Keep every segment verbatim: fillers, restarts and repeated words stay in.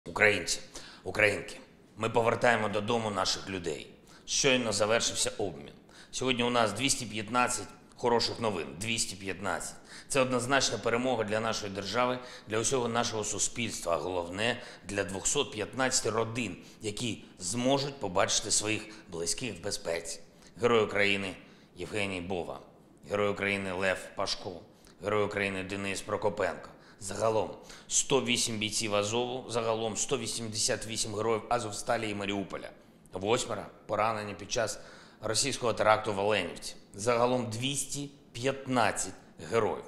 Українці, українки, ми повертаємо додому наших людей. Щойно завершився обмін. Сьогодні у нас двісті п'ятнадцять хороших новин. двісті п'ятнадцять. Це однозначна перемога для нашої держави, для усього нашого суспільства, а головне – для двохсот п'ятнадцяти родин, які зможуть побачити своїх близьких в безпеці. Герой України Євгеній Бова, Герой України Лев Пашко, Герой України Денис Прокопенко. Загалом сто вісім бійців Азову, загалом сто вісімдесят вісім героїв Азовсталі і Маріуполя. Восьмеро поранені під час російського теракту в Оленівці. Загалом двісті п'ятнадцять героїв.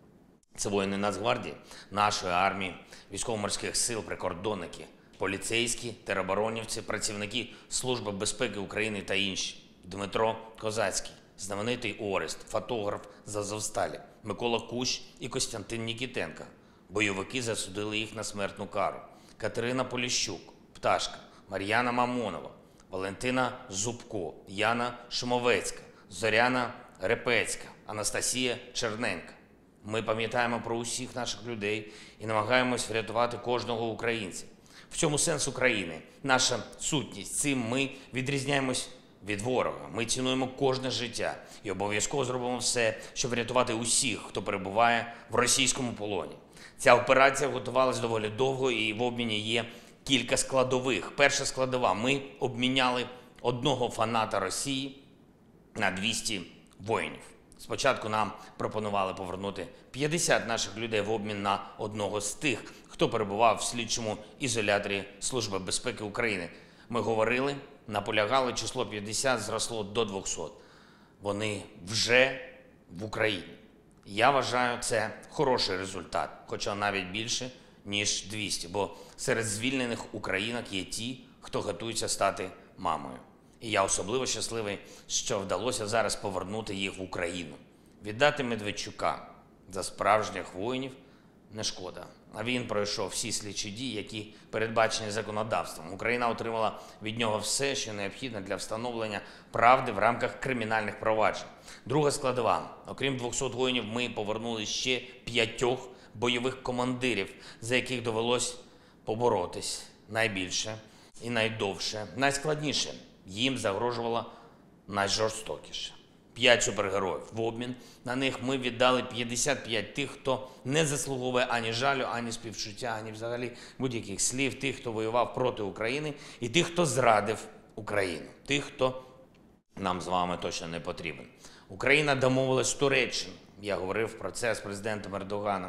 Це воїни Нацгвардії, нашої армії, військово-морських сил, прикордонники, поліцейські, тероборонівці, працівники Служби безпеки України та інші. Дмитро Козацький, знаменитий Орест, фотограф з Азовсталі, Микола Кущ і Костянтин Нікітенко. Бойовики засудили їх на смертну кару. Катерина Поліщук, Пташка, Мар'яна Мамонова, Валентина Зубко, Яна Шумовецька, Зоряна Репецька, Анастасія Черненка. Ми пам'ятаємо про усіх наших людей і намагаємось врятувати кожного українця. В цьому сенс України, наша сутність. Цим ми відрізняємось від ворога. Ми цінуємо кожне життя і обов'язково зробимо все, щоб врятувати усіх, хто перебуває в російському полоні. Ця операція готувалась доволі довго і в обміні є кілька складових. Перша складова – ми обміняли одного фаната Росії на двісті воїнів. Спочатку нам пропонували повернути п'ятдесят наших людей в обмін на одного з тих, хто перебував в слідчому ізоляторі Служби безпеки України. Ми говорили, наполягали, число п'ятдесят зросло до двохсот. Вони вже в Україні. Я вважаю, це хороший результат, хоча навіть більше, ніж двісті, бо серед звільнених українок є ті, хто готується стати мамою. І я особливо щасливий, що вдалося зараз повернути їх в Україну. Віддати Медведчука за справжніх воїнів не шкода. А він пройшов всі слідчі дії, які передбачені законодавством. Україна отримала від нього все, що необхідно для встановлення правди в рамках кримінальних проваджень. Друга складова. Окрім двохсот воїнів, ми повернули ще п'ятьох бойових командирів, за яких довелось поборотись найбільше і найдовше, найскладніше. Їм загрожувало найжорстокіше. П'ять супергероїв. В обмін на них ми віддали п'ятдесят п'ять тих, хто не заслуговує ані жалю, ані співчуття, ані взагалі будь-яких слів. Тих, хто воював проти України, і тих, хто зрадив Україну. Тих, хто нам з вами точно не потрібен. Україна домовилась з Туреччиною. Я говорив про це з президентом Ердоганом,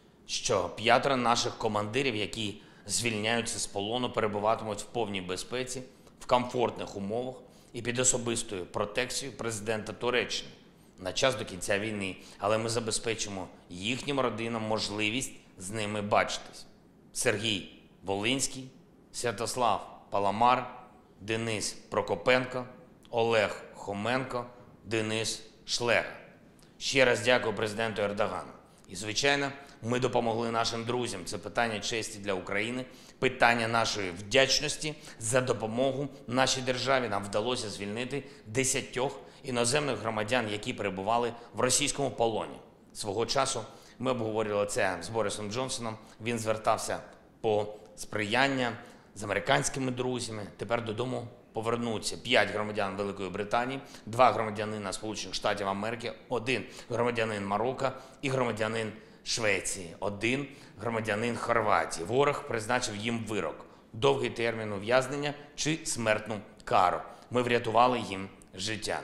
що п'ятеро наших командирів, які звільняються з полону, перебуватимуть в повній безпеці, в комфортних умовах і під особистою протекцією президента Туреччини на час до кінця війни. Але ми забезпечимо їхнім родинам можливість з ними бачитись. Сергій Волинський, Святослав Паламар, Денис Прокопенко, Олег Хоменко, Денис Шлега. Ще раз дякую президенту Ердогану. І, звичайно, ми допомогли нашим друзям. Це питання честі для України, питання нашої вдячності за допомогу нашій державі. Нам вдалося звільнити десятьох іноземних громадян, які перебували в російському полоні. Свого часу ми обговорювали це з Борисом Джонсоном. Він звертався по сприяння з американськими друзями. Тепер додому повернуться п'ять громадян Великої Британії, два громадянина Сполучених Штатів Америки, один громадянин Марокко і громадянин Швеції, один громадянин Хорватії. Ворог призначив їм вирок – довгий термін ув'язнення чи смертну кару. Ми врятували їм життя.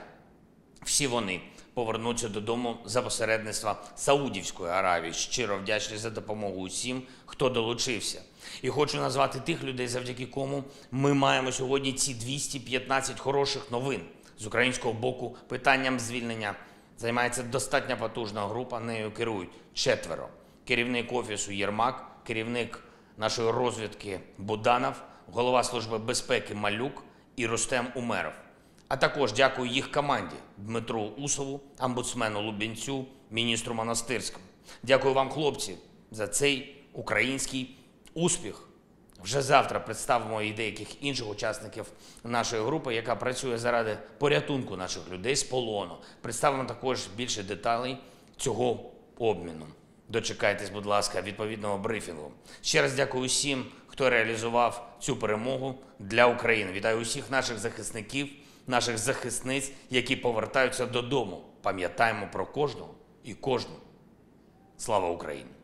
Всі вони повернуться додому за посередництва Саудівської Аравії. Щиро вдячний за допомогу усім, хто долучився. І хочу назвати тих людей, завдяки кому ми маємо сьогодні ці двісті п'ятнадцять хороших новин. З українського боку питанням звільнення займається достатньо потужна група, нею керують четверо. Керівник Офісу Єрмак, керівник нашої розвідки Буданов, голова Служби безпеки Малюк і Рустем Умеров. А також дякую їх команді Дмитру Усову, омбудсмену Лубінцю, міністру Монастирському. Дякую вам, хлопці, за цей український успіх. Вже завтра представимо і деяких інших учасників нашої групи, яка працює заради порятунку наших людей з полону. Представимо також більше деталей цього обміну. Дочекайтесь, будь ласка, відповідного брифінгу. Ще раз дякую усім, хто реалізував цю перемогу для України. Вітаю усіх наших захисників, наших захисниць, які повертаються додому. Пам'ятаємо про кожного і кожну. Слава Україні!